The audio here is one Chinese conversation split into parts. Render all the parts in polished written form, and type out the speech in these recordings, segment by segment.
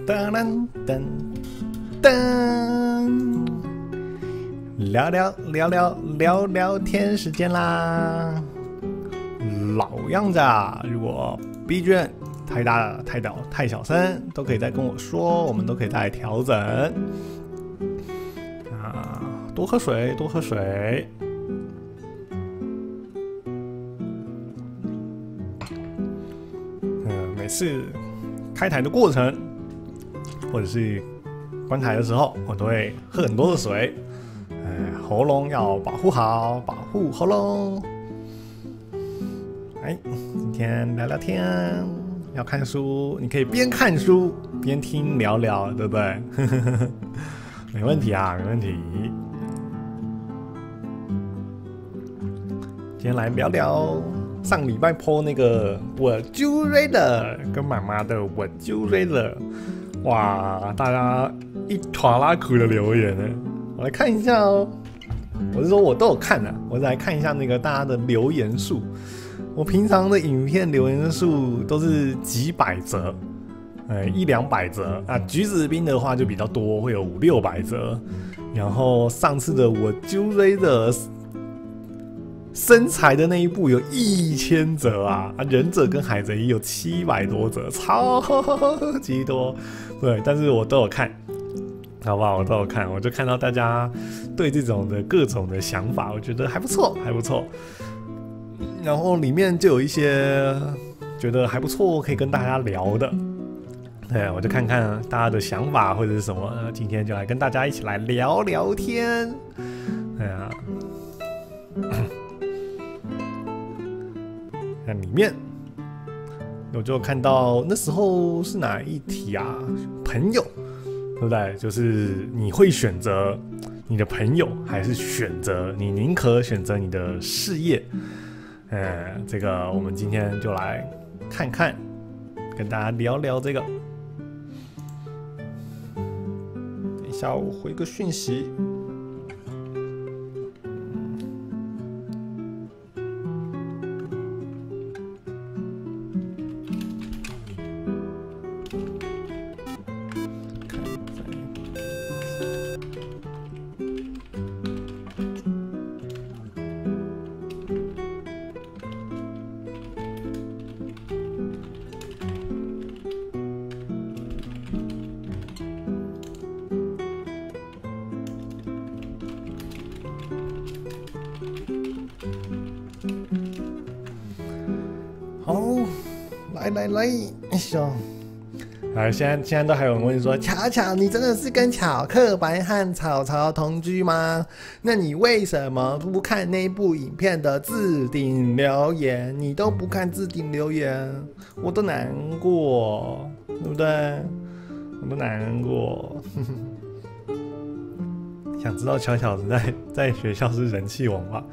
噔噔噔噔，聊天时间啦！老样子啊，如果 B 卷太大、太小声，都可以再跟我说，我们都可以再调整。啊，多喝水，多喝水。每次开台的过程，或者是关台的时候，我都会喝很多的水。喉咙要保护好，保护喉咙。今天聊聊天，要看书，你可以边看书边听聊聊，对不对？没问题啊，没问题。今天来聊聊上礼拜 po 那个我就瑞了，跟妈妈的我就瑞了，哇，大家一拖拉苦的留言呢，我来看一下哦。我是说我都有看的，我来看一下那个大家的留言数。我平常的影片留言数都是几百则，100-200则啊。橘子冰的话就比较多，会有500-600则。然后上次的我就瑞的身材的那一部有1000则啊，忍者跟海贼有700多则，超级多。对，但是我都有看，好不好？我都有看，我就看到大家对这种的各种的想法，我觉得还不错，还不错。然后里面就有一些觉得还不错，可以跟大家聊的。对，我就看看大家的想法或者是什么，今天就来跟大家一起来聊聊天。对啊。那里面我就看到那时候是哪一题啊？朋友，对不对？就是你会选择你的朋友，还是选择你宁可选择你的事业？这个我们今天就来看看，跟大家聊聊这个。等一下我回个讯息。好，来，现在都还有人问说，巧巧，你真的是跟巧克白和草草同居吗？那你为什么不看那部影片的置顶留言？你都不看置顶留言，我都难过，对不对？我都难过。想知道巧巧在学校是人气王吧？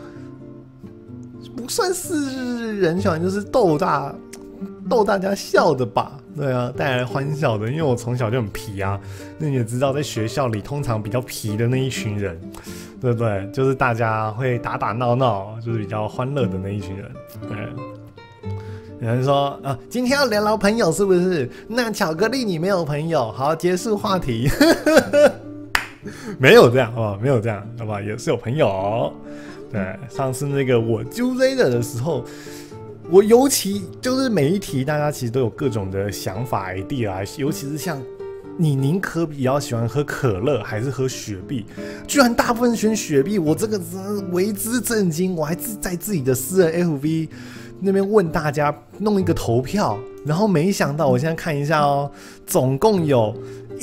不算是人气王，就是逗大家笑的吧，对啊，带来欢笑的。因为我从小就很皮啊，那你也知道，在学校里通常比较皮的那一群人，对不对？就是大家会打闹闹，就是比较欢乐的那一群人。对，有人说啊，今天要聊聊朋友是不是？那巧克力你没有朋友，好，结束话题。没有这样哦，没有这样，好吧，也是有朋友。对，上次那个我就 Rader 的时候。我尤其就是每一题，大家其实都有各种的想法 idea 啊，尤其是像你宁可比较喜欢喝可乐还是喝雪碧，居然大部分选雪碧，我这个为之震惊。我还在自己的私人 FB 那边问大家弄一个投票，然后没想到我现在看一下哦，总共有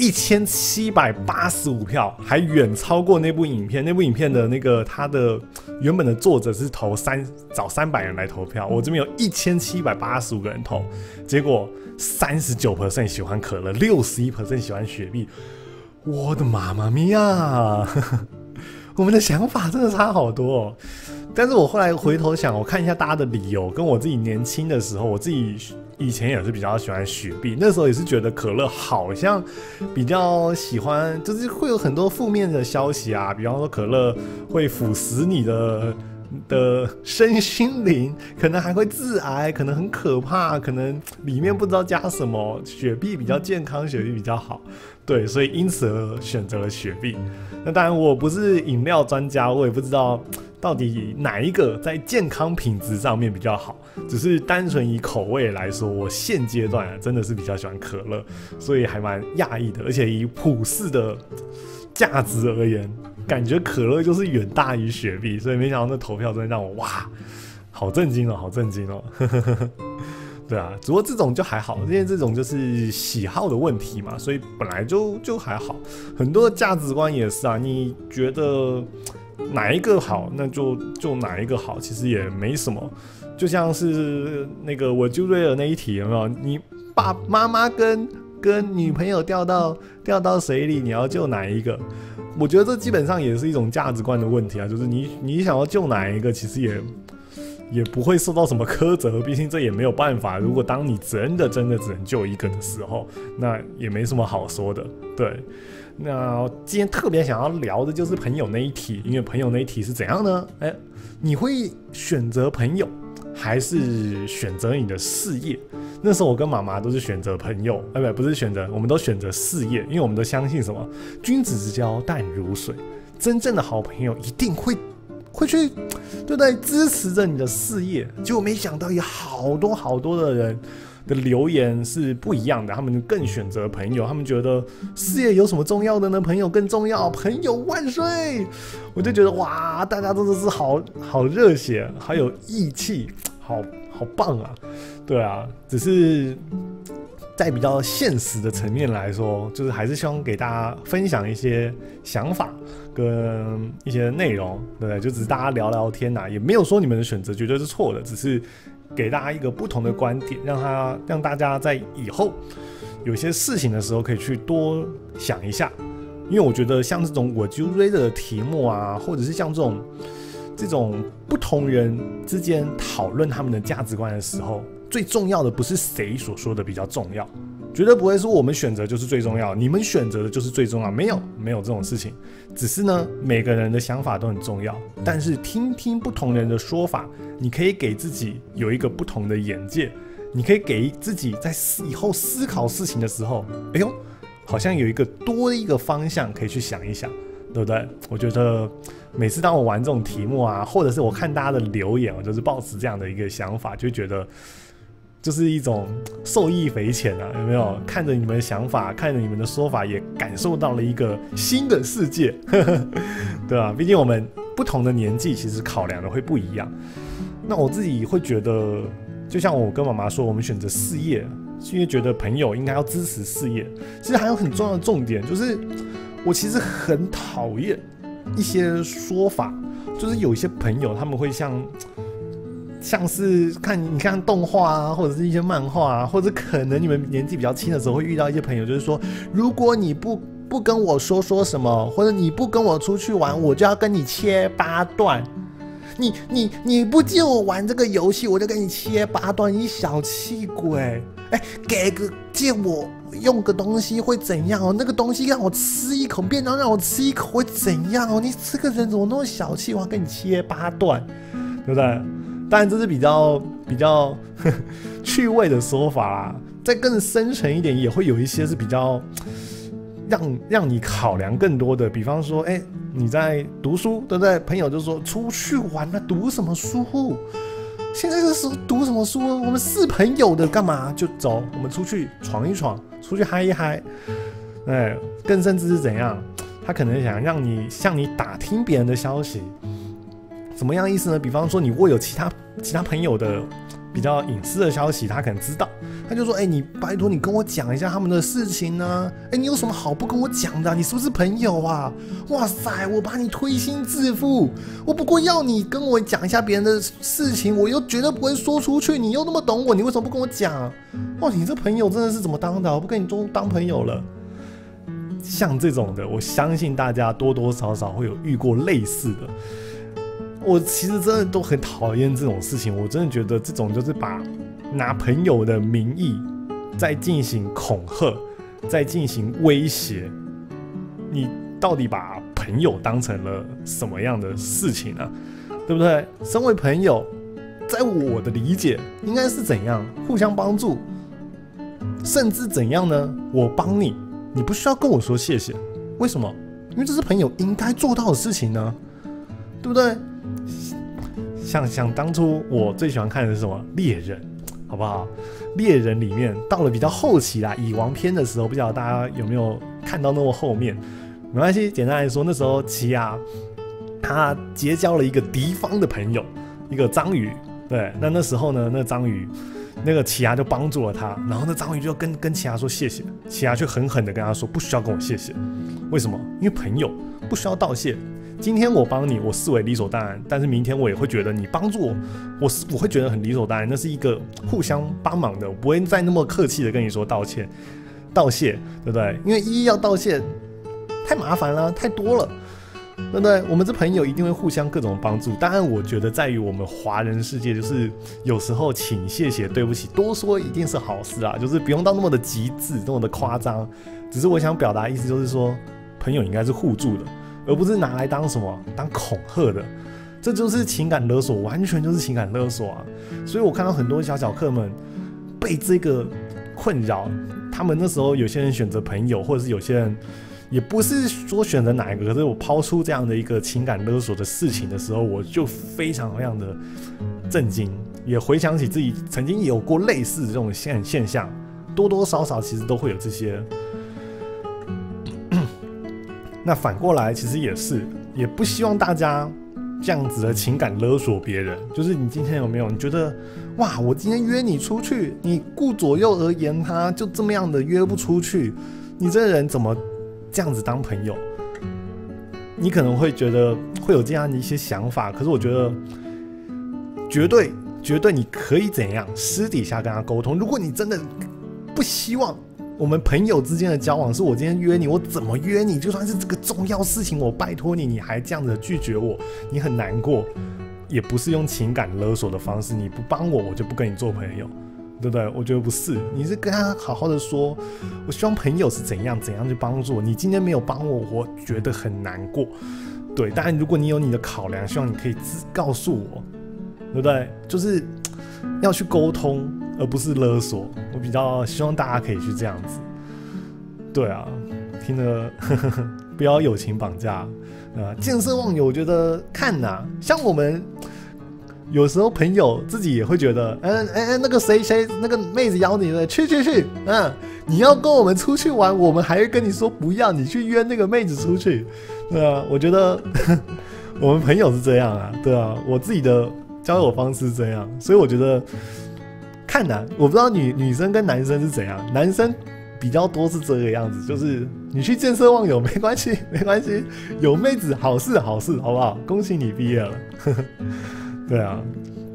1785票，还远超过那部影片。那部影片的那个他的原本的作者是找300人来投票，我这边有1785个人投，结果39% 喜欢可乐，61% 喜欢雪碧。我的妈妈咪呀！我们的想法真的差好多哦。但是我后来回头想，我看一下大家的理由，跟我自己年轻的时候，我自己以前也是比较喜欢雪碧，那时候也是觉得可乐好像比较喜欢，就是会有很多负面的消息啊，比方说可乐会腐蚀你的的身心灵，可能还会致癌，可能很可怕，可能里面不知道加什么，雪碧比较健康，雪碧比较好，对，所以因此而选择了雪碧。那当然我不是饮料专家，我也不知道到底哪一个在健康品质上面比较好，只是单纯以口味来说，我现阶段真的是比较喜欢可乐，所以还蛮讶异的。而且以普世的价值而言，感觉可乐就是远大于雪碧，所以没想到那投票真的让我哇，好震惊哦，好震惊哦。对啊，不过这种就还好，因为这种就是喜好的问题嘛，所以本来就还好。很多的价值观也是啊，你觉得哪一个好，那就哪一个好，其实也没什么。就像是那个我就瑞尔那一题，有没有？你妈妈跟女朋友掉到水里，你要救哪一个？我觉得这基本上也是一种价值观的问题啊，就是你想要救哪一个，其实也不会受到什么苛责，毕竟这也没有办法。如果当你真的只能救一个的时候，那也没什么好说的。对，那今天特别想要聊的就是朋友那一题，因为朋友那一题是怎样呢？你会选择朋友，还是选择你的事业？那时候我跟妈妈都是选择朋友，不是选择，我们都选择事业，因为我们都相信什么？君子之交淡如水，真正的好朋友一定会去，对不对？支持着你的事业。结果没想到有好多的人的留言是不一样的，他们更选择朋友，他们觉得事业有什么重要的呢？朋友更重要，朋友万岁！我就觉得哇，大家真的是好热血，好有义气，好棒啊！对啊，只是在比较现实的层面来说，就是还是希望给大家分享一些想法跟一些内容，对不对？就只是大家聊聊天也没有说你们的选择绝对是错的，只是给大家一个不同的观点，让大家在以后有些事情的时候可以去多想一下。因为我觉得像这种我就 read 的题目啊，或者是像这种不同人之间讨论他们的价值观的时候，最重要的不是谁所说的比较重要，绝对不会说我们选择就是最重要，你们选择的就是最重要，没有这种事情。只是呢，每个人的想法都很重要，但是听不同人的说法，你可以给自己有一个不同的眼界，你可以给自己在以后思考事情的时候，好像有多一个方向可以去想一想，对不对？我觉得每次当我玩这种题目啊，或者是我看大家的留言，我就是抱持这样的一个想法，就觉得就是一种受益匪浅啊，有没有？看着你们的想法，看着你们的说法，也感受到了一个新的世界，对吧？毕竟我们不同的年纪，其实考量的会不一样。那我自己会觉得，就像我跟妈妈说，我们选择事业，是因为觉得朋友应该要支持事业。其实还有很重要的重点，就是我其实很讨厌一些说法，就是有一些朋友他们会像是你看动画啊，或者是一些漫画啊，或者可能你们年纪比较轻的时候会遇到一些朋友，就是说，如果你不跟我说什么，或者你不跟我出去玩，我就要跟你切八段。你不借我玩这个游戏，我就跟你切八段，你小气鬼！借我用个东西会怎样哦？那个东西让我吃一口，便当让我吃一口会怎样哦？你这个人怎么那么小气？我要跟你切八段，对不对？当然这是比较趣味的说法啦，再更深层一点，也会有一些是比较让你考量更多的，比方说，你在读书，对不对？朋友就说出去玩了，读什么书？现在这时候读什么书？我们是朋友的，干嘛就走？我们出去闯一闯，出去嗨一嗨。更甚至是怎样？他可能想让你向你打听别人的消息，怎么样意思呢？比方说，你如果有其他朋友的比较隐私的消息，他可能知道，他就说：“你拜托你跟我讲一下他们的事情呢、你有什么好不跟我讲的、啊？你是不是朋友啊？哇塞，我把你推心置腹，我不过要你跟我讲一下别人的事情，我又绝对不会说出去，你又那么懂我，你为什么不跟我讲？哇，你这朋友真的是怎么当的？我不跟你当朋友了。”像这种的，我相信大家多多少少会有遇过类似的。我其实真的都很讨厌这种事情，我真的觉得这种就是拿朋友的名义在进行恐吓，在进行威胁。你到底把朋友当成了什么样的事情呢？ 对不对？身为朋友，在我的理解应该是怎样互相帮助，甚至怎样呢？我帮你，你不需要跟我说谢谢，为什么？因为这是朋友应该做到的事情呢，对不对？想当初我最喜欢看的是什么？猎人，好不好？猎人里面到了比较后期啦，蚁王篇的时候，不晓得大家有没有看到那么后面？没关系，简单来说，那时候奇亚他结交了一个敌方的朋友，一个章鱼。对，那时候呢，那章鱼那个奇亚就帮助了他，然后那章鱼就跟奇亚说谢谢，奇亚却狠狠的跟他说不需要跟我谢谢。为什么？因为朋友不需要道谢。今天我帮你，我视为理所当然，但是明天我也会觉得你帮助我，我会觉得很理所当然，那是一个互相帮忙的，我不会再那么客气的跟你说道谢，对不对？因为要道谢太麻烦了，太多了，对不对？我们这朋友一定会互相各种帮助。当然，我觉得在于我们华人世界，就是有时候请、谢谢、对不起，多说一定是好事啊，就是不用到那么的极致，那么的夸张。只是我想表达的意思就是说，朋友应该是互助的。而不是拿来当什么当恐吓的，这就是情感勒索，完全就是情感勒索啊！所以我看到很多小客们被这个困扰，他们那时候有些人选择朋友，或者是有些人也不是说选择哪一个，可是我抛出这样的一个情感勒索的事情的时候，我就非常的震惊，也回想起自己曾经有过类似的这种现象，多多少少其实都会有这些。那反过来其实也是，也不希望大家这样子的情感勒索别人。就是你今天有没有？你觉得哇，我今天约你出去，你顾左右而言他，就这么样的约不出去，你这个人怎么这样子当朋友？你可能会觉得会有这样的一些想法，可是我觉得绝对你可以怎样私底下跟他沟通。如果你真的不希望我们朋友之间的交往是我今天约你，我怎么约你？就算是这个重要事情，我拜托你，你还这样子拒绝我，你很难过。也不是用情感勒索的方式，你不帮我，我就不跟你做朋友，对不对？我觉得不是，你是跟他好好的说，我希望朋友是怎样去帮助我。你今天没有帮我，我觉得很难过。对，当然如果你有你的考量，希望你可以告诉我，对不对？就是要去沟通，而不是勒索。我比较希望大家可以去这样子。对啊，听了不要友情绑架。见色忘友，我觉得看呐，像我们有时候朋友自己也会觉得，那个谁那个妹子邀你了，去，你要跟我们出去玩，我们还会跟你说不要，你去约那个妹子出去。对啊，我觉得我们朋友是这样啊，对啊，我自己的交友方式是这样，所以我觉得看呐，我不知道女生跟男生是怎样，男生比较多是这个样子，就是你去见色忘友没关系，有妹子好事，好不好？恭喜你毕业了。对啊，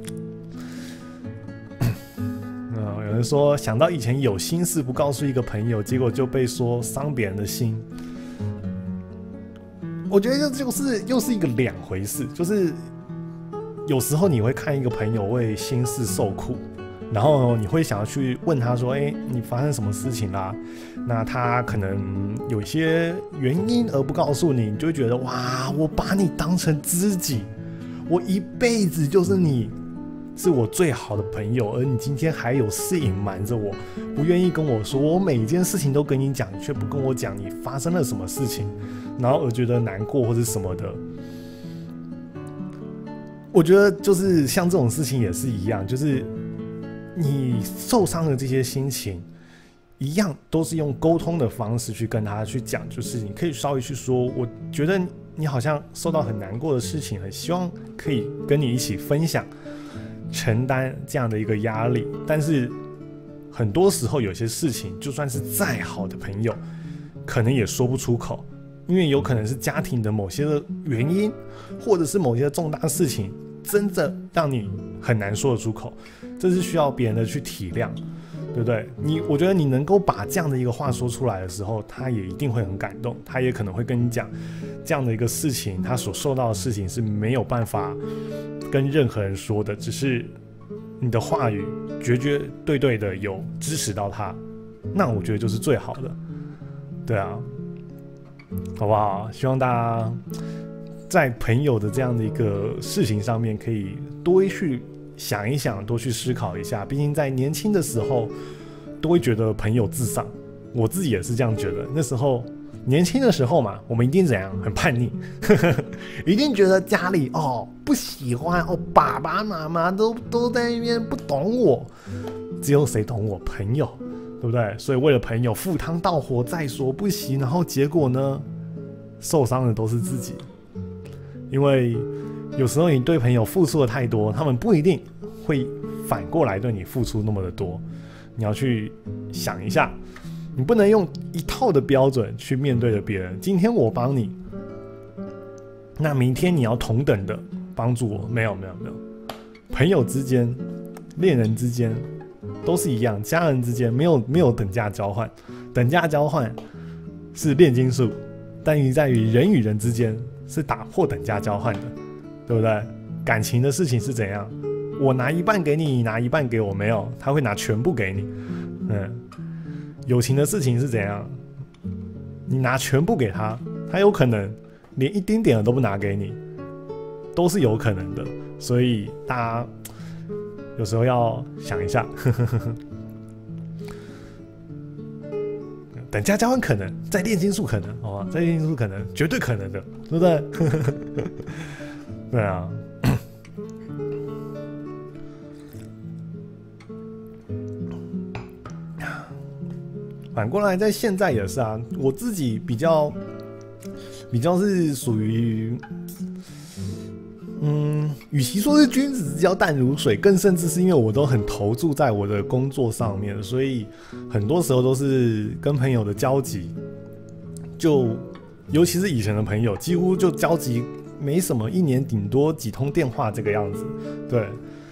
有人说想到以前有心事不告诉一个朋友，结果就被说伤别人的心。我觉得就是又是一个两回事，就是有时候你会看一个朋友为心事受苦，然后你会想要去问他说，你发生什么事情啦？那他可能有一些原因而不告诉你，你就会觉得哇，我把你当成知己，我一辈子就是你，是我最好的朋友，而你今天还有事隐瞒着我，不愿意跟我说，我每一件事情都跟你讲，你却不跟我讲你发生了什么事情，然后而觉得难过或者什么的。我觉得就是像这种事情也是一样，就是你受伤的这些心情一样都是用沟通的方式去跟他去讲，就是你可以稍微去说，我觉得你好像受到很难过的事情，很希望可以跟你一起分享承担这样的一个压力，但是很多时候有些事情就算是再好的朋友可能也说不出口，因为有可能是家庭的某些的原因，或者是某些重大事情真的让你很难说得出口，这是需要别人的去体谅，对不对？我觉得你能够把这样的一个话说出来的时候，他也一定会很感动，他也可能会跟你讲这样的一个事情，他所受到的事情是没有办法跟任何人说的，只是你的话语绝对的有支持到他，那我觉得就是最好的。对啊，好不好？希望大家在朋友的这样的一个事情上面，可以多去想一想，多去思考一下。毕竟在年轻的时候，都会觉得朋友至上。我自己也是这样觉得。那时候年轻的时候嘛，我们一定怎样，很叛逆，一定觉得家里不喜欢爸爸妈妈都在那边不懂我，只有谁懂我？朋友，对不对？所以为了朋友赴汤蹈火在所不惜，然后结果呢，受伤的都是自己。因为有时候你对朋友付出的太多，他们不一定会反过来对你付出那么的多。你要去想一下，你不能用一套的标准去面对着别人。今天我帮你，那明天你要同等的帮助我。没有，朋友之间、恋人之间都是一样，家人之间没有等价交换。等价交换是炼金术，但是在于人与人之间是打破等价交换的，对不对？感情的事情是怎样？我拿一半给你，你拿一半给我，没有，他会拿全部给你。友情的事情是怎样？你拿全部给他，他有可能连一丁点的都不拿给你，都是有可能的。所以大家有时候要想一下，等价交换可能，在炼金术可能，在炼金术可能，绝对可能的，对不对？对啊。反过来，在现在也是啊，我自己比较是属于，与其说是君子之交淡如水，更甚至是因为我都很投注在我的工作上面，所以很多时候都是跟朋友的交集，尤其是以前的朋友，几乎就交集没什么，一年顶多几通电话这个样子，对。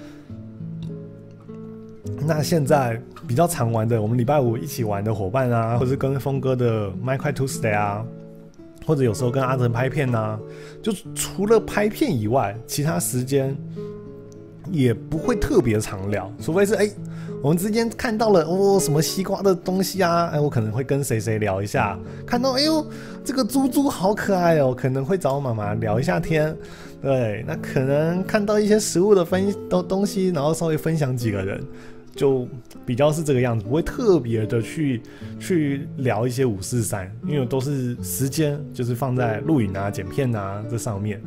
那现在比较常玩的，我们礼拜五一起玩的伙伴啊，或者是跟峰哥的 My Tuesday 啊，或者有时候跟阿成拍片啊，就除了拍片以外，其他时间也不会特别常聊，除非是我们之间看到了什么西瓜的东西啊，我可能会跟谁聊一下，看到这个猪猪好可爱哦，可能会找我妈妈聊一下天，对，那可能看到一些食物的东西，然后稍微分享几个人。就比较是这个样子，不会特别的去聊一些543，因为都是时间就是放在录影啊、剪片啊这上面。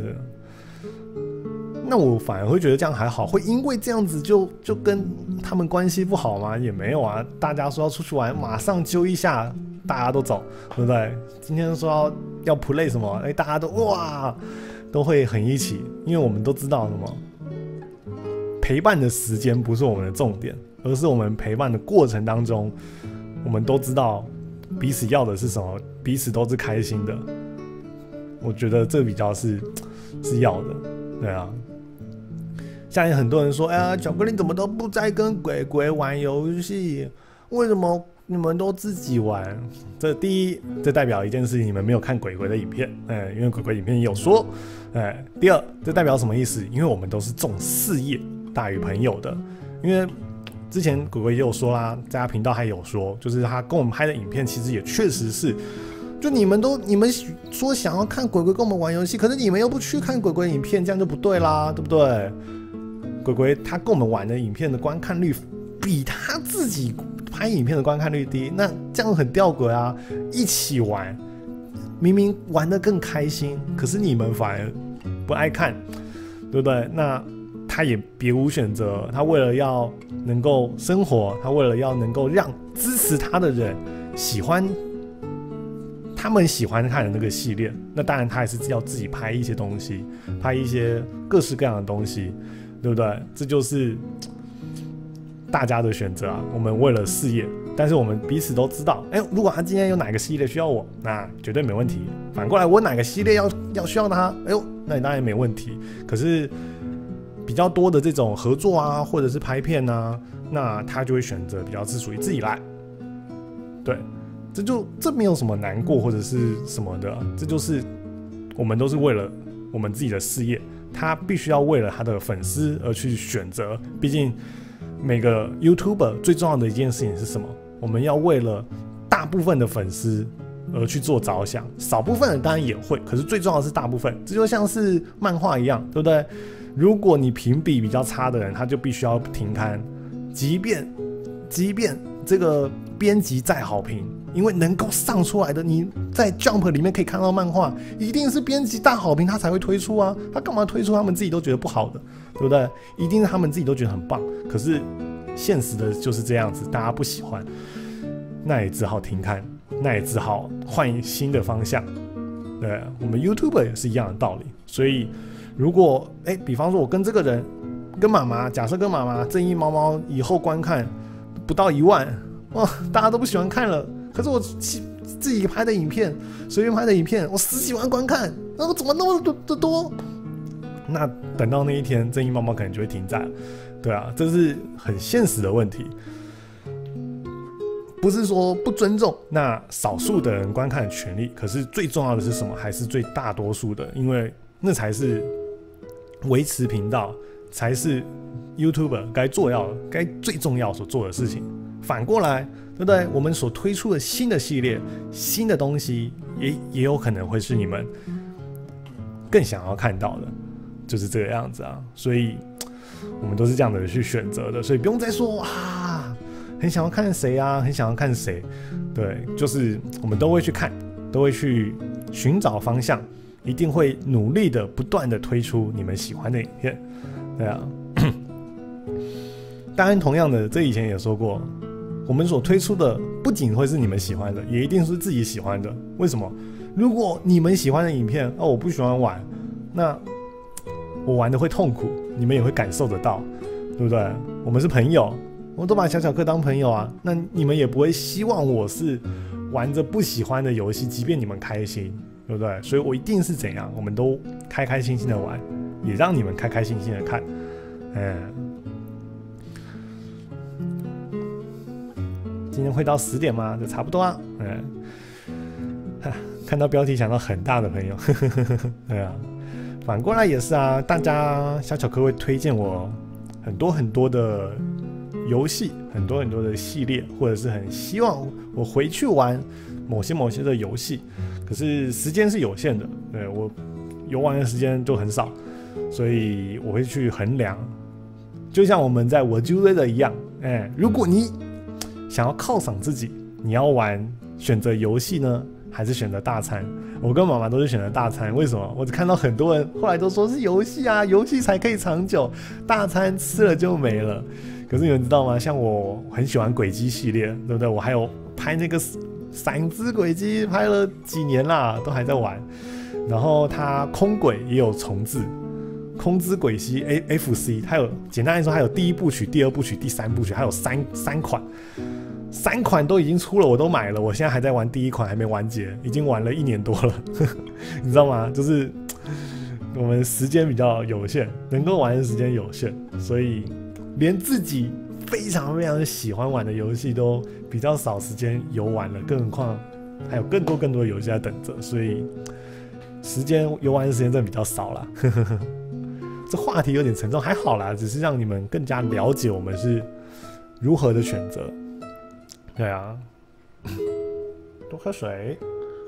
那我反而会觉得这样还好，会因为这样子就跟他们关系不好吗？也没有啊，大家说要出去玩，马上揪一下，大家都走，对不对？今天说要 play 什么，大家都会很一起，因为我们都知道什么。陪伴的时间不是我们的重点，而是我们陪伴的过程当中，我们都知道彼此要的是什么，彼此都是开心的。我觉得这比较是要的，对啊。像很多人说，巧克力怎么都不再跟鬼鬼玩游戏？为什么你们都自己玩？第一，这代表一件事情，你们没有看鬼鬼的影片，因为鬼鬼影片也有说。第二，这代表什么意思？因为我们都是重事业大于朋友的，因为之前鬼鬼也有说啦，在他频道还有说，就是他跟我们拍的影片，其实也确实是，就你们说想要看鬼鬼跟我们玩游戏，可是你们又不去看鬼鬼影片，这样就不对啦，对不对？鬼鬼他跟我们玩的影片的观看率比他自己拍影片的观看率低，那这样很吊诡啊！一起玩，明明玩得更开心，可是你们反而不爱看，对不对？那他也别无选择，他为了要能够生活，他为了要能够让支持他的人喜欢他们喜欢看的那个系列，那当然他还是要自己拍一些东西，拍一些各式各样的东西，对不对？这就是大家的选择啊。我们为了事业，但是我们彼此都知道，如果他今天有哪个系列需要我，那绝对没问题。反过来，我哪个系列要需要他，那你当然没问题。可是比较多的这种合作啊，或者是拍片啊，那他就会选择比较是属于自己来。对，这没有什么难过或者是什么的，这就是我们都是为了我们自己的事业，他必须要为了他的粉丝而去选择。毕竟每个 YouTuber 最重要的一件事情是什么？我们要为了大部分的粉丝而去做着想，少部分人当然也会，可是最重要的是大部分。这就像是漫画一样，对不对？如果你评比比较差的人，他就必须要停刊，即便这个编辑再好评，因为能够上出来的，你在 Jump 里面可以看到漫画，一定是编辑大好评他才会推出啊，他干嘛推出他们自己都觉得不好的，对不对？一定是他们自己都觉得很棒，可是现实的就是这样子，大家不喜欢，那也只好停刊，那也只好换新的方向。对，我们 YouTuber 也是一样的道理。所以如果比方说我跟这个人跟妈妈，假设跟妈妈正义猫猫以后观看不到1万，哇，大家都不喜欢看了，可是我自己拍的影片，随便拍的影片，我10几万观看，那我怎么那么多？那等到那一天，正义猫猫可能就会停载了。对啊，这是很现实的问题，不是说不尊重那少数的人观看的权利，可是最重要的是什么？还是最大多数的，因为那才是维持频道，才是 YouTuber 该最重要所做的事情。反过来，对不对？我们所推出的新的系列、新的东西，也有可能会是你们更想要看到的，就是这个样子啊。所以我们都是这样的去选择的，所以不用再说啊，很想要看谁啊，很想要看谁。对，就是我们都会去看，都会去寻找方向，一定会努力的、不断的推出你们喜欢的影片。对啊，当然，同样的，这以前也说过，我们所推出的不仅会是你们喜欢的，也一定是自己喜欢的。为什么？如果你们喜欢的影片，我不喜欢玩，那我玩的会痛苦，你们也会感受得到，对不对？我们是朋友，我都把小小客当朋友啊，那你们也不会希望我是玩着不喜欢的游戏，即便你们开心，对不对？所以我一定是怎样，我们都开开心心的玩，也让你们开开心心的看。今天会到10点吗？就差不多啊。看到标题想到很大的朋友，对啊。反过来也是啊，大家小巧科会推荐我很多的游戏，很多的系列，或者是很希望我回去玩某些的游戏，可是时间是有限的，对，我游玩的时间就很少，所以我会去衡量。就像我们在我就累了一样，如果你想要犒赏自己，你要选择游戏呢，还是选择大餐？我跟妈妈都是选择大餐，为什么？我只看到很多人后来都说是游戏啊，游戏才可以长久，大餐吃了就没了。可是你们知道吗？像我很喜欢轨迹系列，对不对？我还有拍那个闪之轨迹，拍了几年啦，都还在玩。然后它空轨也有重置，空之轨迹 FC， 它有简单来说，它有第1部曲、第2部曲、第3部曲，还有三款。3款都已经出了，我都买了。我现在还在玩第1款，还没完结，已经玩了1年多了，你知道吗？就是我们时间比较有限，能够玩的时间有限，所以连自己非常喜欢玩的游戏都比较少时间游玩了，更何况还有更多的游戏在等着，所以游玩的时间真的比较少啦。这话题有点沉重，还好啦，只是让你们更加了解我们是如何的选择。对啊，多喝水。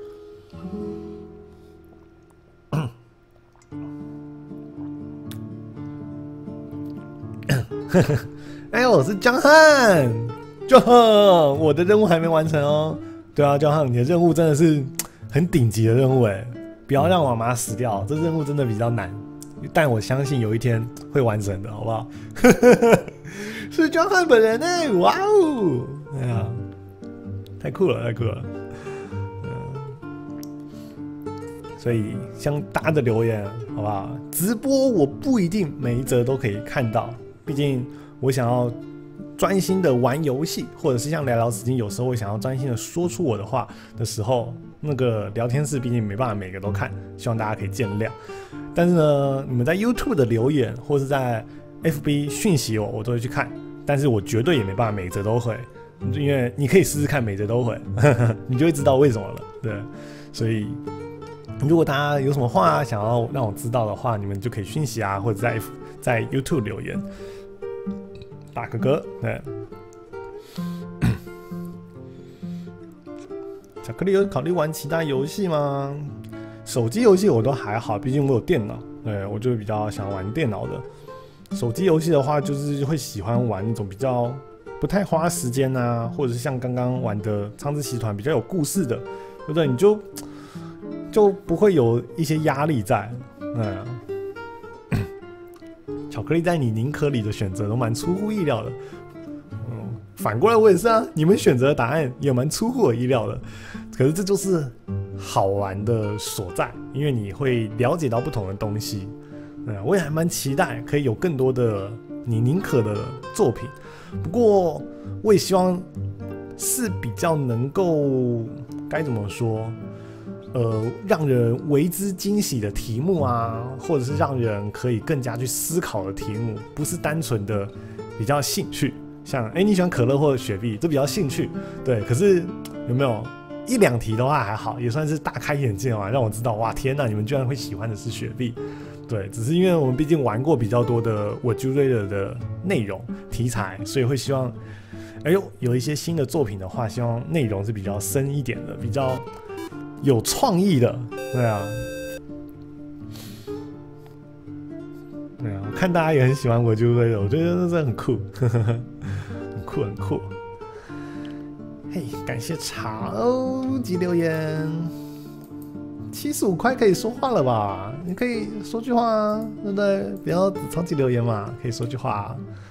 我是江汉，我的任务还没完成哦。对啊，江汉，你的任务真的是很顶级的任务不要让妈妈死掉，这任务真的比较难，但我相信有一天会完成的，好不好？是江汉本人哇哦！哎呀，太酷了！所以像大家的留言，好不好？直播我不一定每一则都可以看到，毕竟我想要专心的玩游戏，或者是像聊时间，有时候我想要专心的说出我的话的时候，那个聊天室毕竟没办法每个都看，希望大家可以见谅。但是呢，你们在 YouTube 的留言或是在 FB 讯息我都会去看，但是我绝对也没办法每一则都回，因为你可以试试看每则都回，你就会知道为什么了。对，所以如果大家有什么话想要让我知道的话，你们就可以讯息啊，或者在 YouTube 留言。大哥哥，对， 巧克力有考虑玩其他游戏吗？手机游戏我都还好，毕竟我有电脑，对我就比较想玩电脑的。手机游戏的话，就是会喜欢玩那种比较不太花时间啊，或者是像刚刚玩的《苍之奇团》比较有故事的，对不对？你就不会有一些压力在。巧克力在你宁可里的选择都蛮出乎意料的。反过来我也是啊，你们选择的答案也蛮出乎我意料的。可是这就是好玩的所在，因为你会了解到不同的东西。我也还蛮期待可以有更多的你宁可的作品。不过我也希望是比较能够该怎么说，让人为之惊喜的题目啊，或者是让人可以更加去思考的题目，不是单纯的比较兴趣。像你喜欢可乐或者雪碧，这比较兴趣，对。可是有没有一两题的话还好，也算是大开眼界嘛，让我知道哇天哪，你们居然会喜欢的是雪碧。对，只是因为我们毕竟玩过比较多的我就瑞的内容题材，所以会希望有一些新的作品的话，希望内容是比较深一点的，比较有创意的。对啊，我看大家也很喜欢我就瑞的，我觉得这真的很酷。很酷。嘿，感谢超级留言，75块可以说话了吧？你可以说句话啊，对不对？不要只超级留言嘛，可以说句话啊。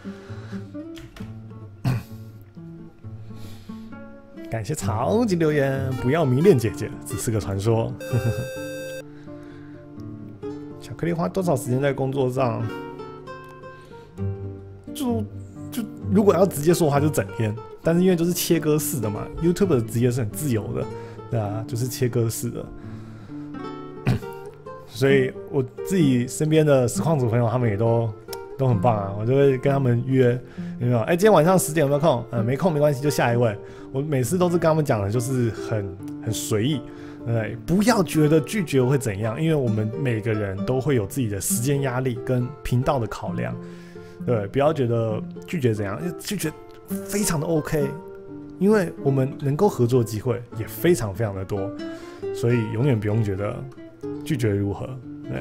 感谢超级留言，不要迷恋姐姐，只是个传说。巧克力花多少时间在工作上？就如果要直接说的话，就整天。但是因为就是切割式的嘛 ，YouTube 的职业是很自由的，对啊，就是切割式的。所以我自己身边的实况组朋友，他们也都很棒啊，我就会跟他们约，有没有？今天晚上10点有没有空？没空没关系，就下一位。我每次都是跟他们讲的，就是很随意，对，不要觉得拒绝会怎样，因为我们每个人都会有自己的时间压力跟频道的考量，对，不要觉得拒绝怎样，拒绝非常的 OK， 因为我们能够合作的机会也非常非常的多，所以永远不用觉得拒绝如何，对。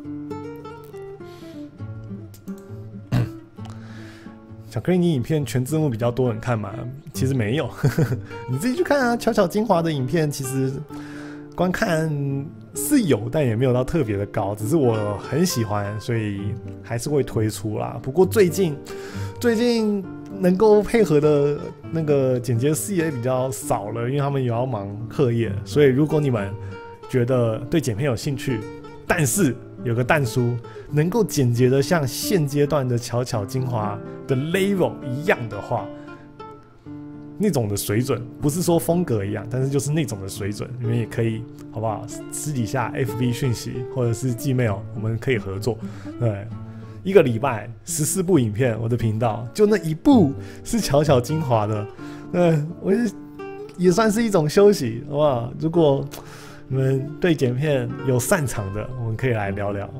巧克力，你影片全字幕比较多人看吗？其实没有，你自己去看啊。巧巧精华的影片其实观看是有，但也没有到特别的高，只是我很喜欢，所以还是会推出啦。不过最近能够配合的那个剪接师也比较少了，因为他们也要忙课业。所以如果你们觉得对剪片有兴趣，但是有个但书能够简洁的像现阶段的巧巧精华的 level 一样的话，那种的水准，不是说风格一样，但是就是那种的水准，你们也可以好不好？私底下 FB 讯息或者是寄 mail， 我们可以合作。对，一个礼拜14部影片，我的频道就那一部是巧巧精华的，我也算是一种休息，好不好？如果你们对剪片有擅长的，我们可以来聊聊。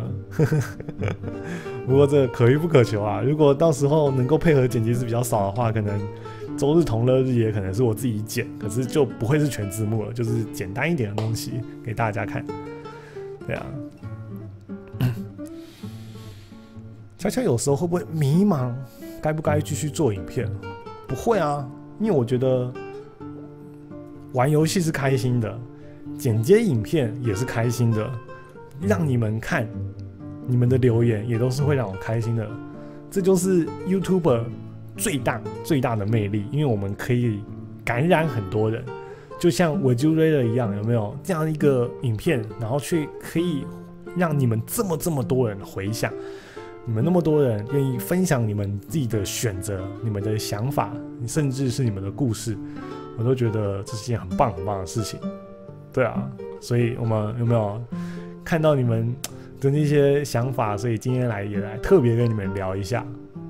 不过这可遇不可求啊！如果到时候能够配合剪辑师比较少的话，可能周日同乐日也可能是我自己剪，可是就不会是全字幕了，就是简单一点的东西给大家看。对啊，悄悄有时候会不会迷茫，该不该继续做影片？不会啊，因为我觉得玩游戏是开心的。剪接影片也是开心的，让你们看，你们的留言也都是会让我开心的，这就是 YouTuber 最大的魅力，因为我们可以感染很多人，就像我就瑞了一样，有没有这样一个影片，然后却可以让你们这么多人回响，你们那么多人愿意分享你们自己的选择、你们的想法，甚至是你们的故事，我都觉得这是件很棒的事情。对啊，所以我们有没有看到你们的那些想法？所以今天也来特别跟你们聊一下。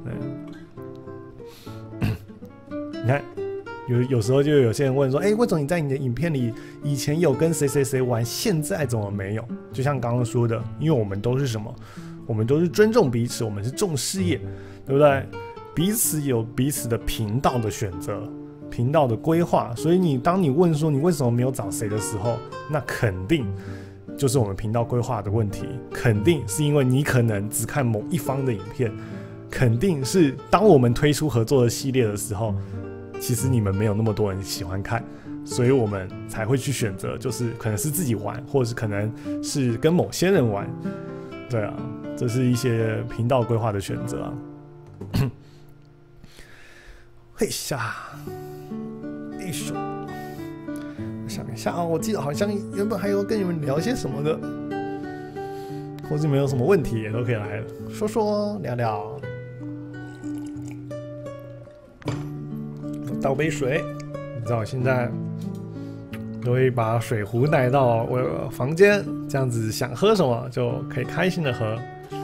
你看，有时候就有些人问说：“为什么你在你的影片里以前有跟谁谁谁玩，现在怎么没有？”就像刚刚说的，因为我们都是什么？我们都是尊重彼此，我们是重事业，对不对？彼此有彼此的频道的选择。 频道的规划，所以当你问说你为什么没有找谁的时候，那肯定就是我们频道规划的问题，肯定是因为你可能只看某一方的影片，肯定是当我们推出合作的系列的时候，其实你们没有那么多人喜欢看，所以我们才会去选择，就是可能是自己玩，或者是可能是跟某些人玩。对啊，这是一些频道规划的选择啊。嘿下，一首，我想一下啊，我记得好像原本还有跟你们聊些什么的，或者你们有什么问题也都可以来说说聊聊。倒杯水，你知道我现在都会把水壶带到我房间，这样子想喝什么就可以开心的喝。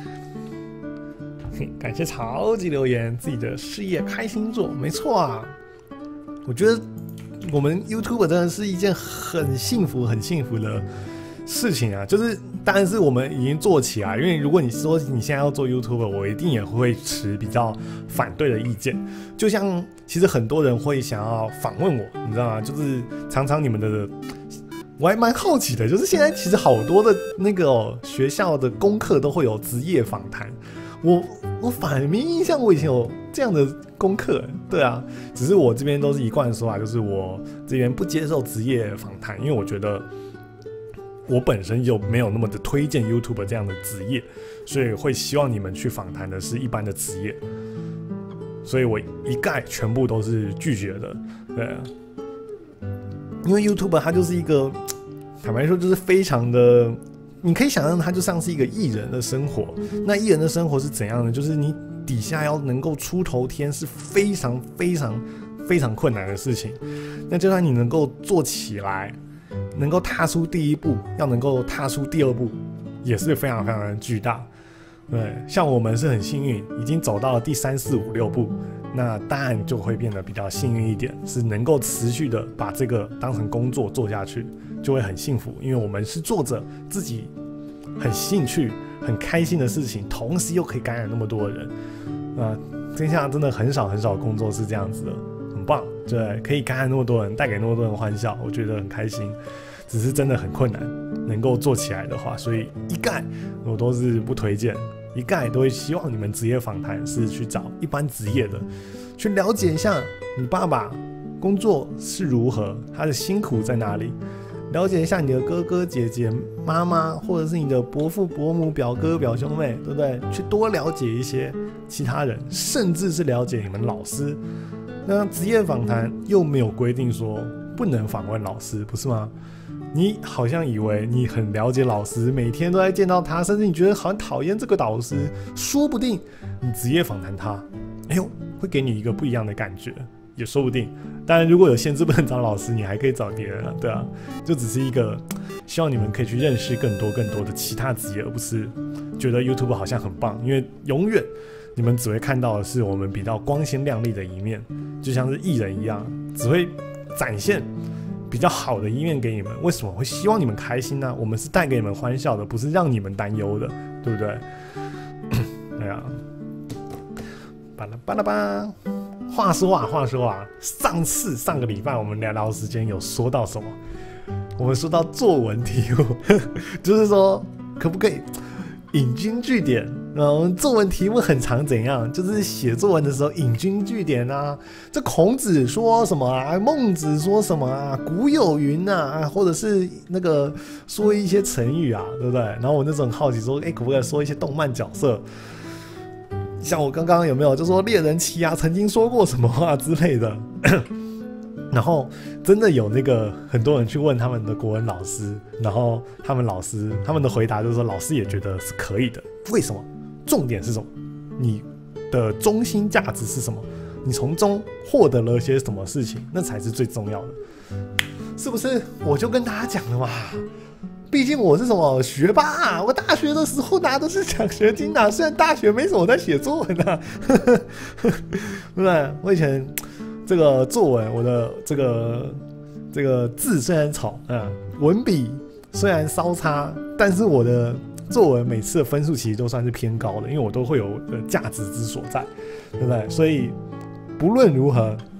感谢超级留言，自己的事业开心做，没错啊。我觉得我们 YouTuber 真的是一件很幸福、很幸福的事情啊。就是当然是我们已经做起来，因为如果你说你现在要做 YouTuber， 我一定也会持比较反对的意见。就像其实很多人会想要访问我，你知道吗？就是常常你们的。我还蛮好奇的，就是现在其实好多的那个学校的功课都会有职业访谈，我反而没印象我以前有这样的功课，对啊，只是我这边都是一贯的说法，就是我这边不接受职业访谈，因为我觉得我本身就没有那么的推荐 YouTube 这样的职业，所以会希望你们去访谈的是一般的职业，所以我一概全部都是拒绝的，对啊，因为 YouTube 它就是一个坦白说就是非常的。你可以想象它就像是一个艺人的生活，那艺人的生活是怎样的？就是你底下要能够出头天是非常非常非常困难的事情。那就算你能够做起来，能够踏出第一步，要能够踏出第二步，也是非常非常的巨大。对，像我们是很幸运，已经走到了第3、4、5、6步，那当然就会变得比较幸运一点，是能够持续的把这个当成工作做下去。就会很幸福，因为我们是做着自己很兴趣、很开心的事情，同时又可以感染那么多的人。天下真的很少很少工作是这样子的，很棒，对，可以感染那么多人，带给那么多人欢笑，我觉得很开心。只是真的很困难，能够做起来的话，所以一概我都是不推荐，一概都会希望你们职业访谈是去找一般职业的，去了解一下你爸爸工作是如何，他的辛苦在哪里。了解一下你的哥哥姐姐妈妈，或者是你的伯父伯母表哥表兄妹，对不对？去多了解一些其他人，甚至是了解你们老师。那职业访谈又没有规定说不能访问老师，不是吗？你好像以为你很了解老师，每天都在见到他，甚至你觉得很讨厌这个导师，说不定你职业访谈他，哎呦，会给你一个不一样的感觉。也说不定，当然如果有限制不能找老师，你还可以找别人啊，对啊，就只是一个希望你们可以去认识更多的其他职业，而不是觉得 YouTube 好像很棒，因为永远你们只会看到的是我们比较光鲜亮丽的一面，就像是艺人一样，只会展现比较好的一面给你们。为什么会希望你们开心呢？我们是带给你们欢笑的，不是让你们担忧的，对不对？对啊，巴拉巴拉巴。话说啊，上个礼拜我们聊时间有说到什么？我们说到作文题目，就是说可不可以引经据典？我们作文题目很常怎样？就是写作文的时候引经据典啊，这孔子说什么啊？孟子说什么啊？古有云啊，或者是那个说一些成语啊，对不对？然后我那时候很好奇说，可不可以说一些动漫角色？像我刚刚有没有就说猎人奇啊曾经说过什么话之类的，然后真的有那个很多人去问他们的国文老师，然后他们的回答就是说老师也觉得是可以的。为什么？重点是什么？你的中心价值是什么？你从中获得了些什么事情，那才是最重要的，是不是？我就跟大家讲了嘛。毕竟我是什么学霸啊，我大学的时候拿的是奖学金啊，虽然大学没什么在写作文啊，对不对？我以前这个作文，我的这个字虽然丑啊，文笔虽然稍差，但是我的作文每次的分数其实都算是偏高的，因为我都会有价值之所在，对不对？所以不论如何，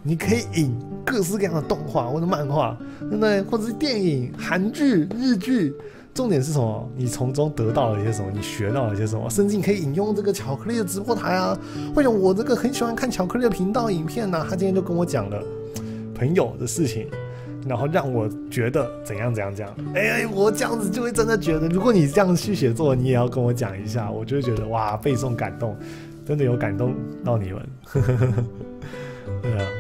你可以引各式各样的动画或者漫画，对不对？或者是电影、韩剧、日剧。重点是什么？你从中得到了一些什么？你学到了一些什么？甚至你可以引用这个巧克力的直播台啊，或者我这个很喜欢看巧克力的频道影片啊，他今天就跟我讲了朋友的事情，然后让我觉得怎样怎样怎样。我这样子就会真的觉得，如果你这样去写作，你也要跟我讲一下，我就会觉得哇，背诵感动，真的有感动到你们。对啊，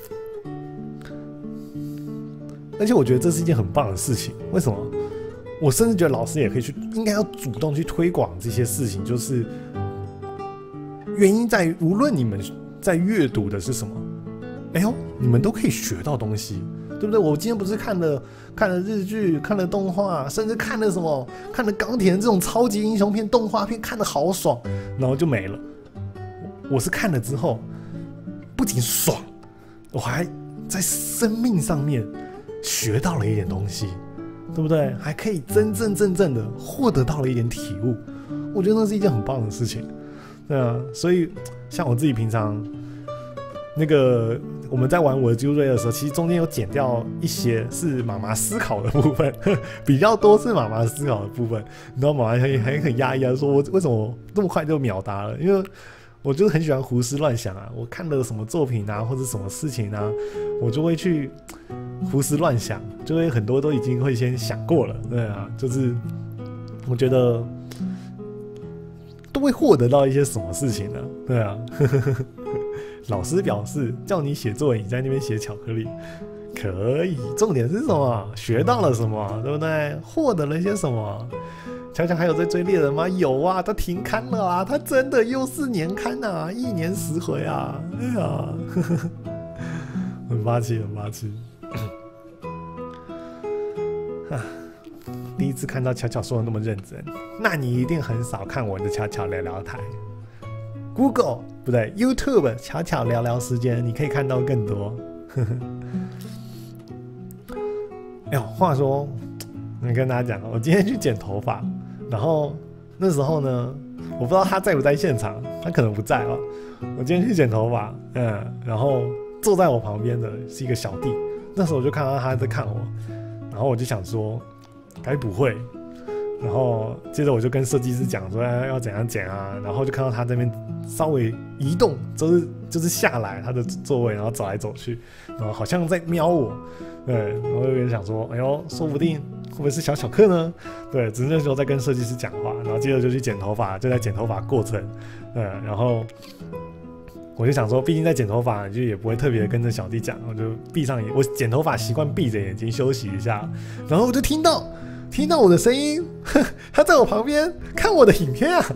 而且我觉得这是一件很棒的事情。为什么？我甚至觉得老师也可以应该要主动去推广这些事情，就是原因在于，无论你们在阅读的是什么，你们都可以学到东西，对不对？我今天不是看了日剧，看了动画，甚至看了钢铁人这种超级英雄片、动画片，看得好爽，然后就没了。我是看了之后，不仅爽，我还在生命上面学到了一点东西。对不对？还可以真正的获得到了一点体悟，我觉得那是一件很棒的事情。对啊，所以像我自己平常那个我们在玩我的啾瑞的时候，其实中间有剪掉一些是妈妈思考的部分，比较多是妈妈思考的部分。你知道妈妈还很压抑啊，说我为什么这么快就秒答了？因为我就是很喜欢胡思乱想啊，我看了什么作品啊，或者什么事情啊，我就会去胡思乱想，就会很多都已经会先想过了，对啊，就是我觉得都会获得到一些什么事情呢？对啊，老师表示叫你写作文，你在那边写巧克力，可以，重点是什么？学到了什么，对不对？获得了一些什么？巧巧还有在追猎人吗？有啊，他停刊了啊，他真的又是年刊啊，1年10回啊，哎呀，很霸气，很霸气。第一次看到巧巧说的那么认真，那你一定很少看我的巧巧聊聊台 ，Google 不对 ，YouTube 巧巧聊聊时间，你可以看到更多。话说，我跟大家讲，我今天去剪头发，然后那时候呢，我不知道他在不在现场，他可能不在哦。我今天去剪头发，然后坐在我旁边的是一个小弟，那时候我就看到他在看我，然后我就想说，该不会？然后接着我就跟设计师讲说要怎样剪啊，然后就看到他这边稍微移动，就是下来他的座位，然后走来走去，然后好像在瞄我，对，然后有点想说，哎呦，说不定会不会是小巧克呢？对，只是那时候在跟设计师讲话，然后接着就去剪头发，就在剪头发过程，然后我就想说，毕竟在剪头发，就也不会特别跟着小弟讲，我就闭上眼，我剪头发习惯闭着眼睛休息一下，然后我就听到我的声音，他在我旁边看我的影片啊，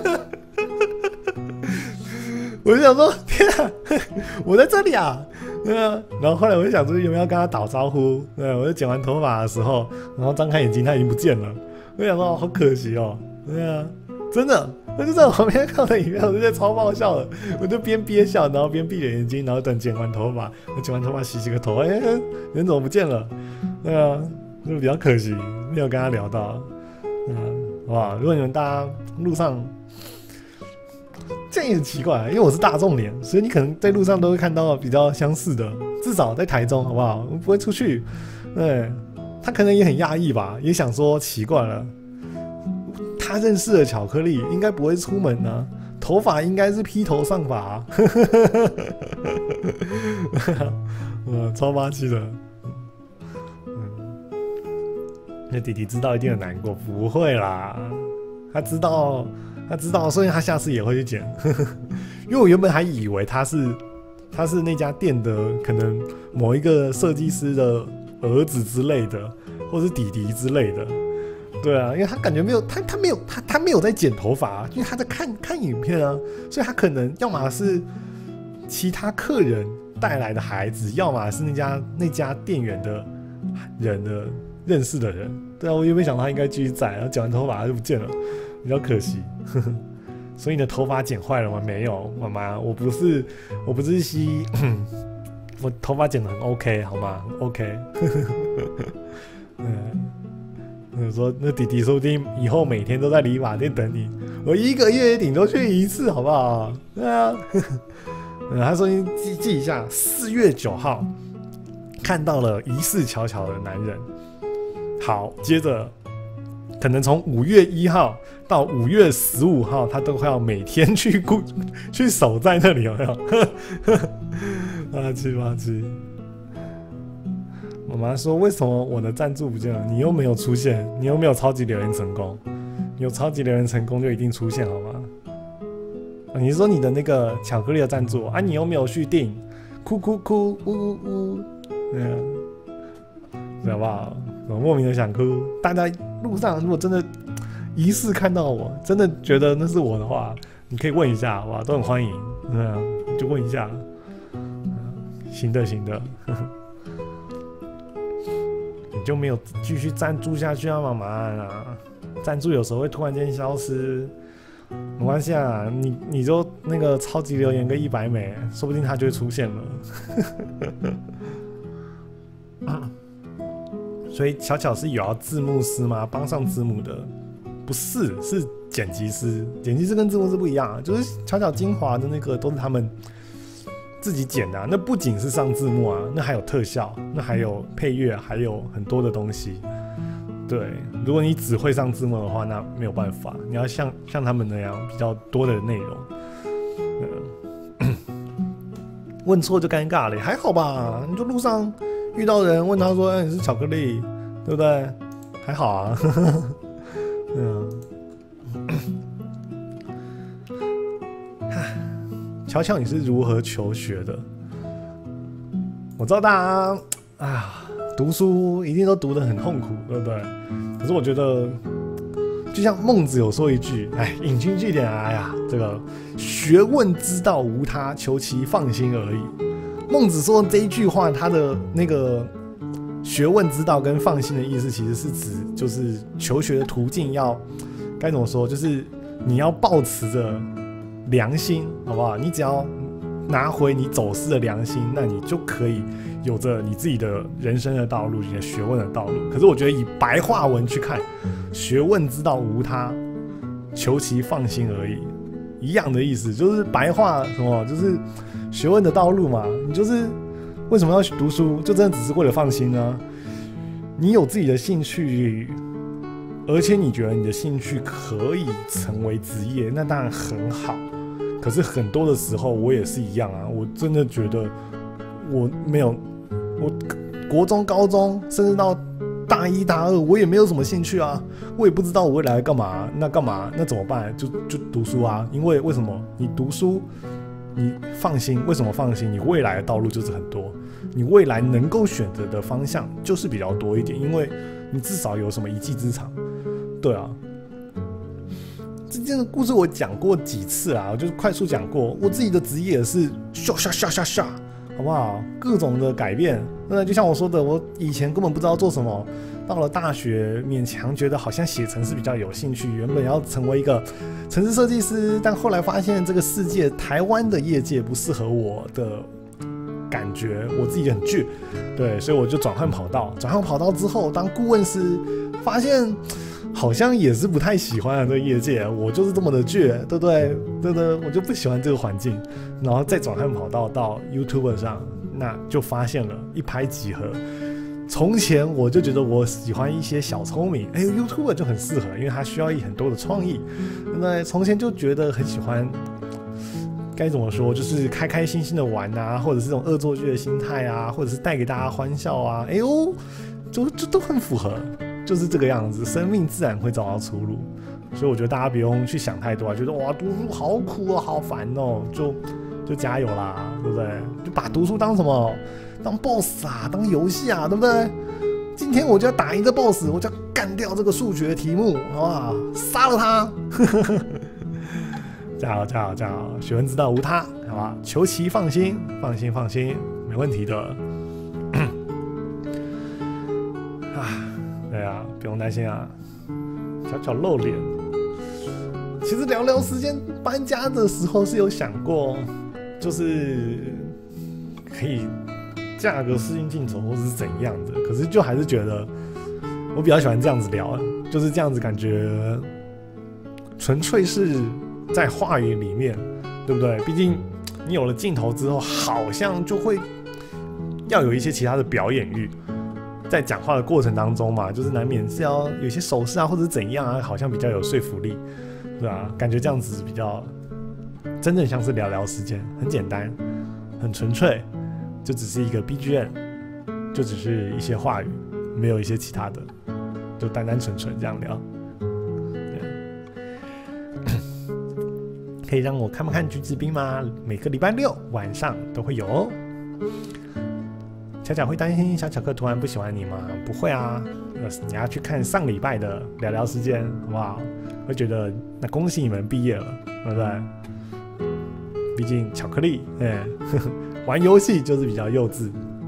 我就想说，天啊，我在这里啊，然后后来我就想说有没有跟他打招呼，我就剪完头发的时候，然后张开眼睛他已经不见了，我想说好可惜哦，对啊，真的，我就在我旁边看我的影片，我就觉得超爆笑的，我就边憋笑，然后边闭着眼睛，然后等剪完头发，我剪完头发洗个头，人怎么不见了？对啊，就比较可惜，没有跟他聊到，好不好？如果你们大家路上。这样也很奇怪，因为我是大众脸，所以你可能在路上都会看到比较相似的，至少在台中，好不好？我不会出去。对，他可能也很讶异吧，也想说奇怪了，他认识的巧克力应该不会出门啊，头发应该是披头散发，超霸气的。那弟弟知道一定很难过，不会啦，他知道，所以他下次也会去剪。因为我原本还以为他是那家店的可能某一个设计师的儿子之类的，或是弟弟之类的。对啊，因为他感觉没有他没有在剪头发啊，因为他在看影片啊，所以他可能要么是其他客人带来的孩子，要么是那家店员的人的认识的人。对啊，我原本想他应该继续在，然后剪完头发他就不见了。比较可惜，所以你的头发剪坏了吗？没有，妈妈，我不是西，我头发剪得很 OK， 好吗？很 OK。我说那弟弟说不定以后每天都在理发店等你，我1个月顶多去1次，好不好？对啊， 他说你记一下，4月9号看到了疑似巧巧的男人。好，接着可能从5月1号到5月15号，他都会要每天去守在那里，有没有？8787。妈妈说：“为什么我的赞助不见了？你又没有出现，你又没有超级留言成功。有超级留言成功就一定出现，好吗？你是说你的那个巧克力的赞助啊？你又没有续订，哭呜呜呜，知道不好？我莫名的想哭。大家路上如果真的疑似看到我，真的觉得那是我的话，你可以问一下，好吧？都很欢迎，就问一下。行的。”你就没有继续赞助下去啊，妈妈赞助有时候会突然间消失，没关系啊，你就那个超级留言个100美，说不定它就会出现了。所以巧巧是有要字幕师吗？帮上字幕的？不是，是剪辑师。剪辑师跟字幕师不一样，就是巧巧精华的那个都是他们自己剪的啊，那不仅是上字幕啊，那还有特效，那还有配乐，还有很多的东西。对，如果你只会上字幕的话，那没有办法，你要像他们那样比较多的内容。问错就尴尬了，还好吧？你就路上遇到人问他说：“你是巧克力，对不对？”还好啊。巧巧，你是如何求学的？我知道大家读书一定都读得很痛苦，对不对？可是我觉得，就像孟子有说一句，引经据典啊，这个学问之道无他，求其放心而已。孟子说这一句话，他的那个学问之道跟放心的意思，其实是指就是求学的途径要该怎么说，就是你要抱持着良心，好不好？你只要拿回你走失的良心，那你就可以有着你自己的人生的道路，你的学问的道路。可是我觉得以白话文去看，学问之道无他，求其放心而已，一样的意思，就是白话什么，就是学问的道路嘛。你就是为什么要读书，就真的只是为了放心呢？你有自己的兴趣，而且你觉得你的兴趣可以成为职业，那当然很好。可是很多的时候我也是一样啊，我真的觉得我没有，我国中、高中甚至到大1、大2，我也没有什么兴趣啊，我也不知道我未来干嘛，那干嘛？那怎么办？就读书啊，因为为什么？你读书，你放心，为什么放心？你未来的道路就是很多，你未来能够选择的方向就是比较多一点，因为你至少有什么一技之长，对啊。这件的故事我讲过几次啊，我就是快速讲过。我自己的职业也是下，好不好？各种的改变。那就像我说的，我以前根本不知道做什么，到了大学勉强觉得好像写程式比较有兴趣，原本要成为一个程式设计师，但后来发现这个世界台湾的业界不适合我的感觉，我自己很倔，对，所以我就转换跑道。转换跑道之后当顾问师，发现好像也是不太喜欢这个业界，我就是这么的倔，对不对？我就不喜欢这个环境，然后再转换跑道到 YouTube 上，那就发现了一拍即合。从前我就觉得我喜欢一些小聪明，YouTube 就很适合，因为它需要很多的创意。那从前就觉得很喜欢，该怎么说，就是开开心心的玩啊，或者是这种恶作剧的心态啊，或者是带给大家欢笑啊，就都很符合。就是这个样子，生命自然会找到出路，所以我觉得大家不用去想太多啊，觉得哇读书好苦好烦哦，就加油啦，对不对？就把读书当什么？当 boss 啊，当游戏啊，对不对？今天我就要打赢这 boss， 我就要干掉这个数学题目，好不好？杀了他！加油！学问之道无他，好吧？求其放心，没问题的。对啊，不用担心啊，小露脸。其实聊时间搬家的时候是有想过，就是可以架个视讯镜头或者是怎样的，可是就还是觉得我比较喜欢这样子聊，就是这样子感觉纯粹是在话语里面，对不对？毕竟你有了镜头之后，好像就会要有一些其他的表演欲，在讲话的过程当中嘛，就是难免是要有些手势啊，或者是怎样啊，好像比较有说服力，对吧？感觉这样子比较真正像是聊聊时间，很简单，很纯粹，就只是一个 BGM， 就只是一些话语，没有一些其他的，就单单纯纯这样聊。可以让我看不看橘子冰吗？每个礼拜六晚上都会有哦。巧巧会担心小巧克突然不喜欢你吗？不会啊，你要去看上礼拜的聊聊时间，好不好？会觉得那恭喜你们毕业了，对不对？毕竟巧克力，玩游戏就是比较幼稚，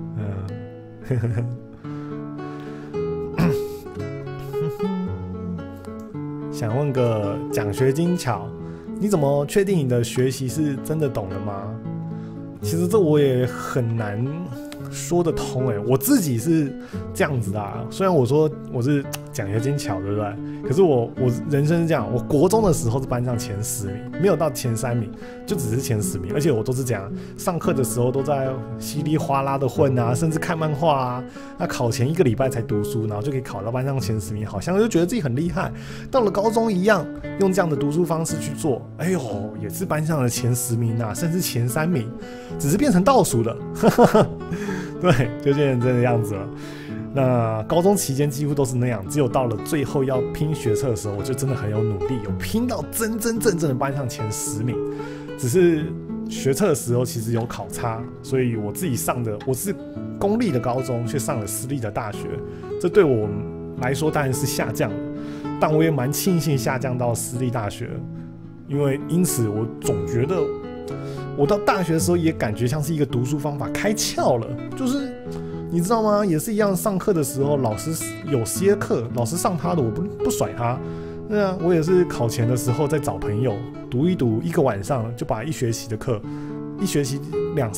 想问个奖学金巧，你怎么确定你的学习是真的懂了吗？其实这我也很难说得通我自己是这样子的啊。虽然我说我是奖学金巧，对不对？可是我人生是这样，我国中的时候是班上前10名，没有到前3名，就只是前10名。而且我都是这样，上课的时候都在稀里哗啦的混啊，甚至看漫画啊。那考前1个礼拜才读书，然后就可以考到班上前10名，好像就觉得自己很厉害。到了高中一样，用这样的读书方式去做，哎呦，也是班上的前10名啊，甚至前3名，只是变成倒数了。对，就变成这个样子了。那高中期间几乎都是那样，只有到了最后要拼学测的时候，我就真的很有努力，有拼到真正的班上前10名。只是学测的时候其实有考差，所以我自己上的我是公立的高中，却上了私立的大学，这对我来说当然是下降了，但我也蛮庆幸下降到私立大学，因此我总觉得我到大学的时候也感觉像是一个读书方法开窍了，就是你知道吗？也是一样，上课的时候老师有些课老师上他的，我不甩他。对啊，我也是考前的时候在找朋友读一读，1个晚上就把1学期的课，1学期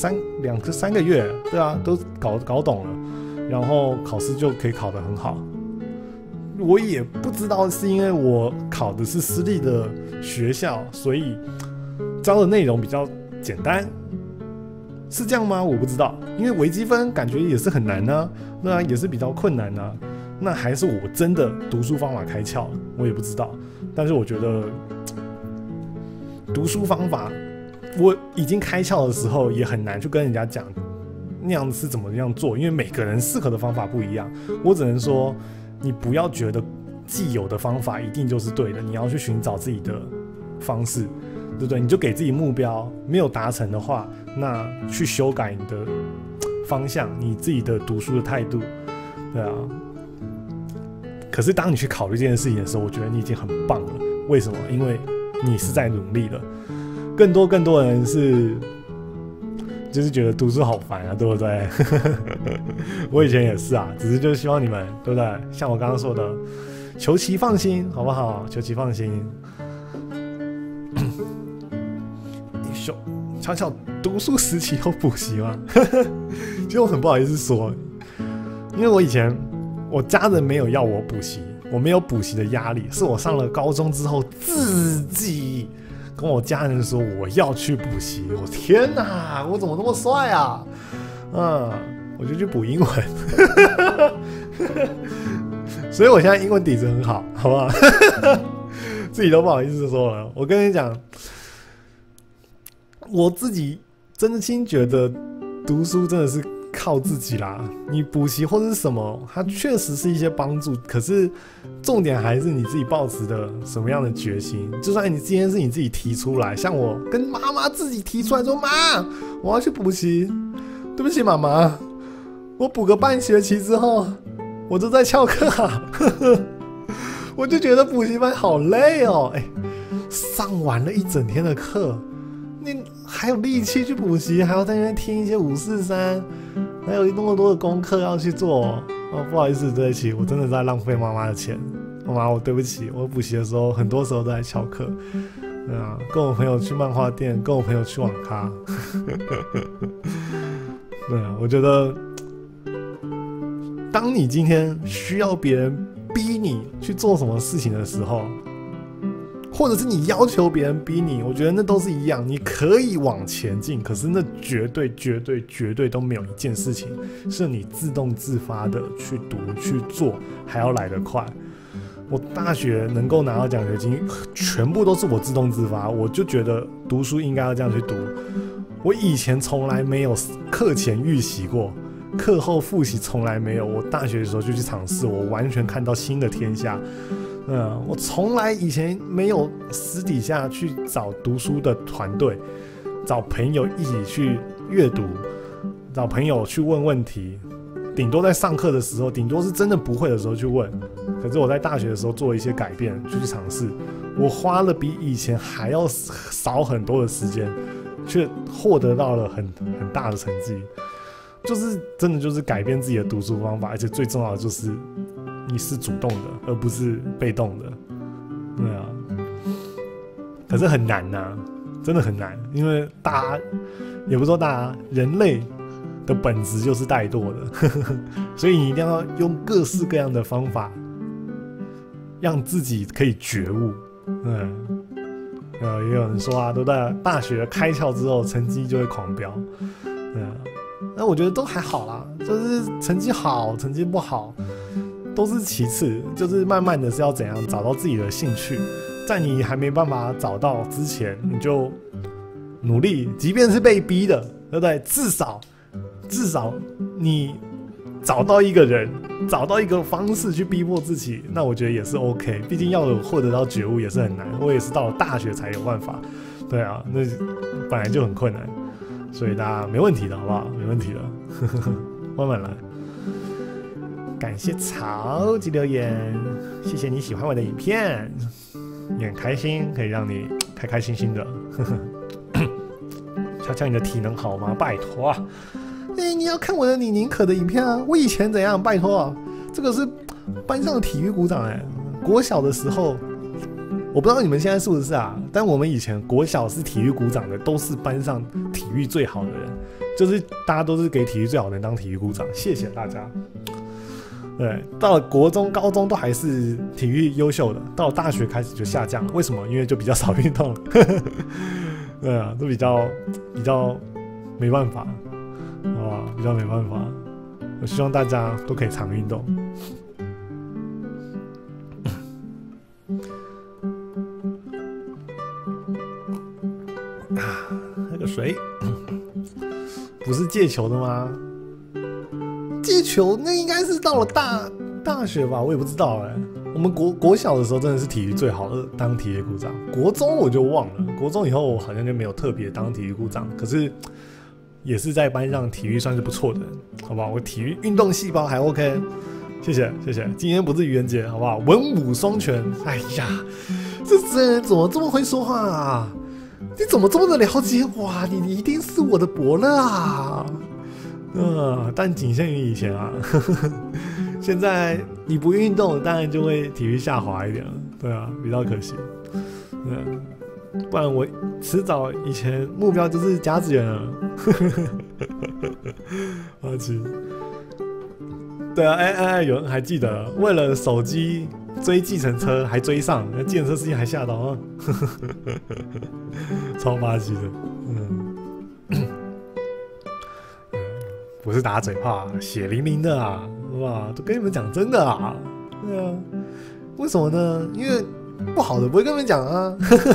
2-3个月，对啊，都搞懂了，然后考试就可以考得很好。我也不知道是因为我考的是私立的学校，所以教的内容比较简单，是这样吗？我不知道，因为微积分感觉也是很难啊，对啊，也是比较困难啊。那还是我真的读书方法开窍了，我也不知道。但是我觉得读书方法我已经开窍的时候，也很难去跟人家讲那样是怎么样做，因为每个人适合的方法不一样。我只能说，你不要觉得既有的方法一定就是对的，你要去寻找自己的方式，对不对？你就给自己目标，没有达成的话，那去修改你的方向，你自己的读书的态度，对啊。可是当你去考虑这件事情的时候，我觉得你已经很棒了。为什么？因为你是在努力的。更多人就是觉得读书好烦啊，对不对？我以前也是啊，只是就是希望你们，对不对？像我刚刚说的，求其放心，好不好？求其放心。巧巧读书时期有补习吗？其实我很不好意思说，因为我以前我家人没有要我补习，我没有补习的压力，是我上了高中之后自己跟我家人说我要去补习。我天哪，我怎么那么帅啊？我就去补英文，所以我现在英文底子很好，好不好？自己都不好意思说了。我跟你讲，我自己真心觉得读书真的是靠自己啦。你补习或者是什么，它确实是一些帮助，可是重点还是你自己抱持的什么样的决心。就算你今天是你自己提出来，像我跟妈妈自己提出来说，妈，我要去补习，对不起妈妈，我补个半学期之后我就在翘课啊。我就觉得补习班好累哦，上完了一整天的课，你还有力气去补习，还要在那边听一些543，还有那么多的功课要去做。不好意思，对不起，我真的在浪费妈妈的钱。妈妈，我对不起，我补习的时候很多时候都在翘课，跟我朋友去漫画店，跟我朋友去网咖。对啊，我觉得当你今天需要别人逼你去做什么事情的时候， 或者是你要求别人逼你，我觉得那都是一样。你可以往前进，可是那绝对都没有一件事情是你自动自发的去读去做还要来得快。我大学能够拿到奖学金，全部都是我自动自发，我就觉得读书应该要这样去读。我以前从来没有课前预习过，课后复习从来没有。我大学的时候就去尝试，我完全看到新的天下。我从来以前没有私底下去找读书的团队，找朋友一起去阅读，找朋友去问问题，顶多在上课的时候，顶多是真的不会的时候去问。可是我在大学的时候做一些改变，就去尝试，我花了比以前还要少很多的时间，却获得到了很大的成绩。就是真的就是改变自己的读书方法，而且最重要的就是你是主动的，而不是被动的。对啊，可是很难啊，真的很难，因为大家也不是说大家，人类的本质就是怠惰的，所以你一定要用各式各样的方法，让自己可以觉悟。也有人说啊，都在大学开窍之后，成绩就会狂飙。那我觉得都还好啦，就是成绩好，成绩不好都是其次，就是慢慢的是要怎样找到自己的兴趣，在你还没办法找到之前，你就努力，即便是被逼的，对不对？至少你找到一个人，找到一个方式去逼迫自己，那我觉得也是 OK。毕竟要有获得到觉悟也是很难，我也是到了大学才有办法。对啊，那本来就很困难。所以大家没问题的，好不好？没问题的，慢慢来。感谢超级留言，谢谢你喜欢我的影片，也很开心可以让你开开心心的。瞧瞧你的体能好吗？拜托啊！你要看我的你宁可的影片啊！我以前怎样？拜托啊！这个是班上的体育股长国小的时候。我不知道你们现在是不是啊？但我们以前国小是体育股长的，都是班上体育最好的人，就是大家都是给体育最好的人当体育股长。谢谢大家。对，到了国中、高中都还是体育优秀的，到了大学开始就下降了。为什么？因为就比较少运动了。对啊，都比较没办法，好吧，比较没办法。我希望大家都可以常运动。那个水不是借球的吗？借球那应该是到了大学吧，我也不知道我们国小的时候真的是体育最好的，当体育股长。国中我就忘了，国中以后我好像就没有特别当体育股长，可是也是在班上体育算是不错的人，好不好？我体育运动细胞还 OK， 谢谢。今天不是愚人节，好不好？文武双全。哎呀，这人怎么这么会说话啊？你怎么这么的了解哇？你一定是我的伯乐啊！但仅限于以前啊。现在你不运动，当然就会体育下滑一点了。对啊，比较可惜。不然我迟早以前目标就是甲子园了。好奇。对啊，有人还记得为了手机追计程车还追上，那计程车司机还吓到啊，超巴西的。不是打嘴炮，血淋淋的啊，哇，都跟你们讲真的啊。对啊，为什么呢？因为不好的不会跟你们讲啊。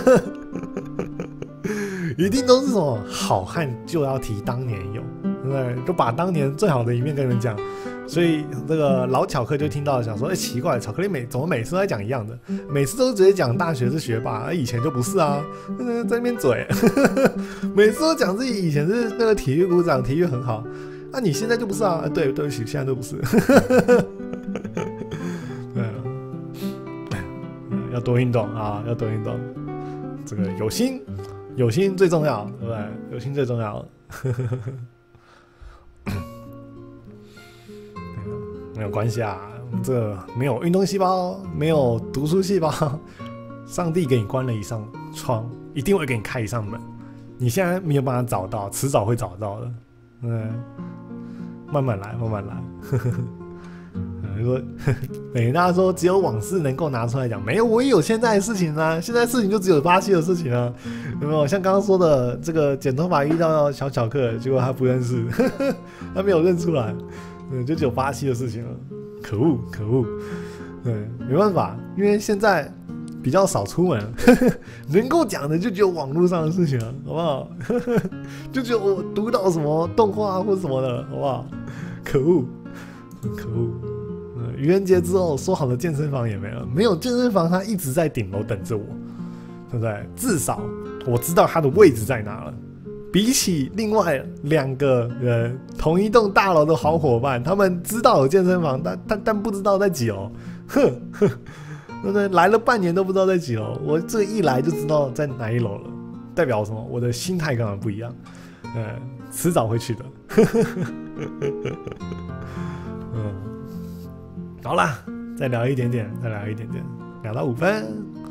一定都是什么好汉就要提当年勇，对不对？就把当年最好的一面跟你们讲。所以这个老巧克就听到想说，奇怪，巧克力怎么每次都在讲一样的？每次都是直接讲大学是学霸，以前就不是啊，在那边嘴，每次都讲自己以前是那个体育股长，体育很好，你现在就不是啊？对不起，现在都不是。对啊，要多运动啊，要多运动。这个有心最重要，对不对？有心最重要。没有关系啊，这没有运动细胞，没有读书细胞，上帝给你关了一扇窗，一定会给你开一扇门。你现在没有办法找到，迟早会找到的。慢慢来。 说美大说只有往事能够拿出来讲，没有，我也有现在的事情啊，现在事情就只有巴西的事情啊，有没有？像刚刚说的这个剪头发遇到小巧克，结果他不认识，他没有认出来，就只有巴西的事情了，可恶可恶，对，没办法，因为现在比较少出门，能够讲的就只有网络上的事情了，好不好？就只有我读到什么动画或什么的，好不好？可恶，可恶！愚人节之后说好的健身房也没了，没有健身房，他一直在顶楼等着我，对不对？至少我知道他的位置在哪了。比起另外2个人同一栋大楼的好伙伴，他们知道有健身房，但不知道在几楼，哼哼。对不对？来了半年都不知道在几楼，我这一来就知道在哪一楼了，代表什么？我的心态跟他们不一样，迟早会去的。好啦，再聊一点点，聊到5分。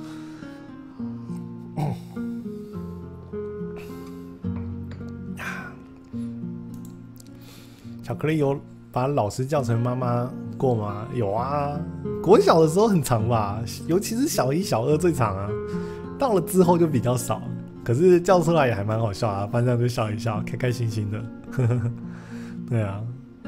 巧克力有把老师叫成妈妈过吗？有啊，国小的时候很长吧，尤其是小1、小2最长啊。到了之后就比较少，可是叫出来也还蛮好笑啊，班上就笑一笑，开开心心的。对啊，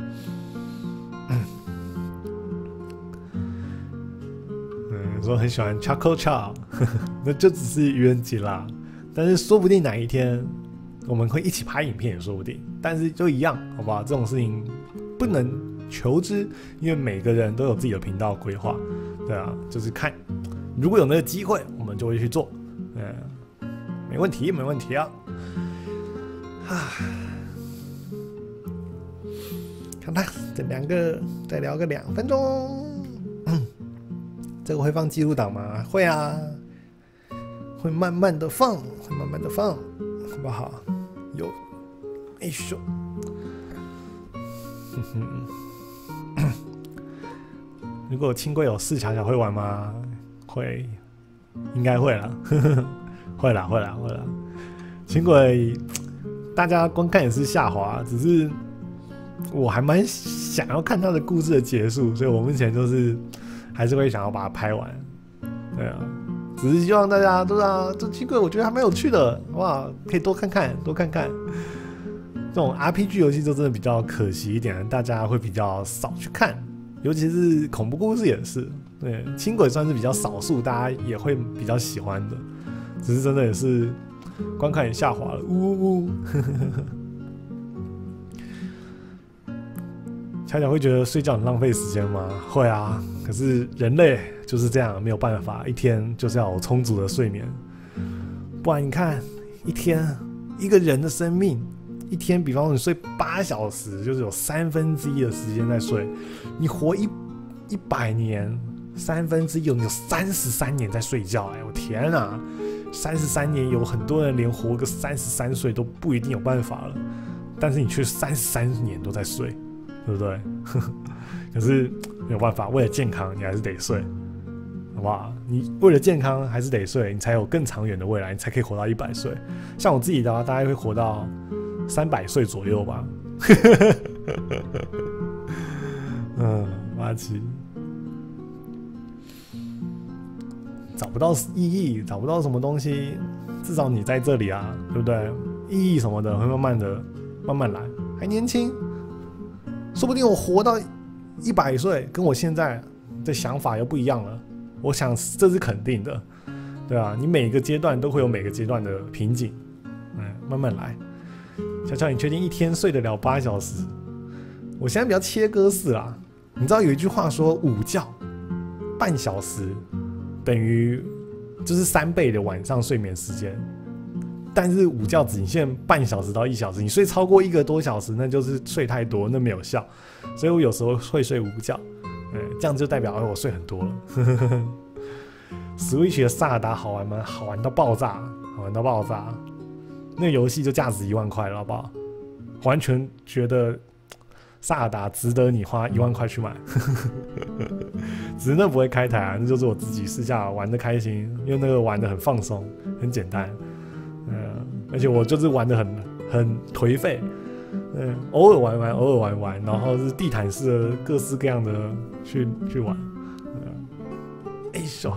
说很喜欢 Choco Chow， 那就只是愚人节啦。但是说不定哪一天我们会一起拍影片也说不定，但是就一样，好不好？这种事情不能求知，因为每个人都有自己的频道规划，对啊，就是看如果有那个机会，我们就会去做，没问题，没问题啊。看看这2个再聊个2分钟，这个会放记录档吗？会啊，会慢慢的放，好不好？有，哎呦。如果轻轨有4巧巧会玩吗？会，应该会啦，会啦。轻轨大家观看也是下滑，只是我还蛮想要看他的故事的结束，所以我目前就是还是会想要把它拍完。对啊，只是希望大家都这轻轨我觉得还蛮有趣的，好不好？可以多看看。这种 RPG 游戏就真的比较可惜一点，大家会比较少去看，尤其是恐怖故事也是。对，轻轨算是比较少数，大家也会比较喜欢的，只是真的也是观看也下滑了，呜。巧巧会觉得睡觉很浪费时间吗？会啊，可是人类就是这样，没有办法，一天就是要有充足的睡眠，不然你看一个人的生命。一天，比方说你睡8小时，就是有1/3的时间在睡。你活100年，1/3有你有33年在睡觉，我天啊！33年有很多人连活个33岁都不一定有办法了，但是你却33年都在睡，对不对？可是没有办法，为了健康，你还是得睡，好不好？你为了健康还是得睡，你才有更长远的未来，你才可以活到100岁。像我自己的话，大概会活到300岁左右吧。垃圾，找不到意义，找不到什么东西，至少你在这里啊，对不对？意义什么的会慢慢来，还年轻，说不定我活到100岁，跟我现在的想法又不一样了。我想这是肯定的，对啊，你每个阶段都会有每个阶段的瓶颈，慢慢来。小乔，你确定一天睡得了8小时？我现在比较切割式啦。你知道有一句话说，午觉半小时等于就是3倍的晚上睡眠时间，但是午觉只限半小时到1小时，你睡超过1个多小时，那就是睡太多，那没有效。所以我有时候会睡午觉，这样就代表我睡很多了。Switch 的萨尔达好玩吗？好玩到爆炸，那个游戏就价值1万块了，好不好？完全觉得萨尔达值得你花1万块去买。只是那不会开台啊，那就是我自己私下玩的开心，因为那个玩的很放松，很简单。而且我就是玩的很颓废， 偶尔玩玩，偶尔玩玩，然后是地毯式的各式各样的去玩。哎呦，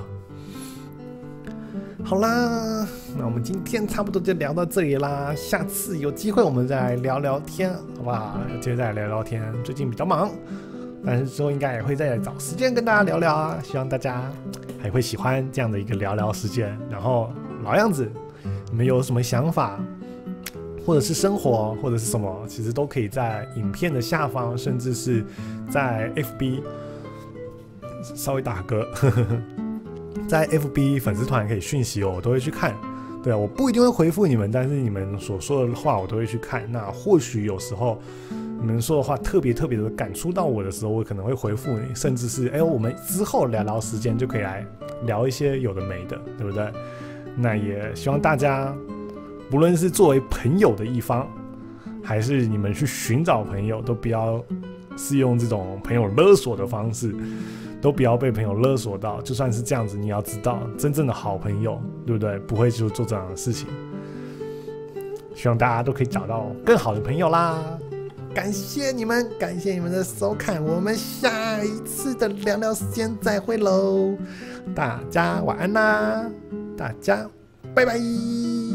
好啦，那我们今天差不多就聊到这里啦。下次有机会我们再来聊聊天，好不好？接着再来聊聊天。最近比较忙，但是之后应该也会再找时间跟大家聊聊啊。希望大家还会喜欢这样的一个聊聊时间。然后老样子，你们有什么想法，或者是生活，或者是什么，其实都可以在影片的下方，甚至是在 FB 稍微打个在 FB 粉丝团可以讯息我都会去看。对啊，我不一定会回复你们，但是你们所说的话我都会去看。那或许有时候你们说的话特别的感触到我的时候，我可能会回复你，甚至是我们之后聊聊时间就可以来聊一些有的没的，对不对？那也希望大家不论是作为朋友的一方，还是你们去寻找朋友，都不要是用这种朋友勒索的方式，都不要被朋友勒索到。就算是这样子，你要知道，真正的好朋友，对不对？不会就做这样的事情。希望大家都可以找到更好的朋友啦！感谢你们，感谢你们的收看，我们下一次的聊聊时间再会喽！大家晚安啦，大家拜拜。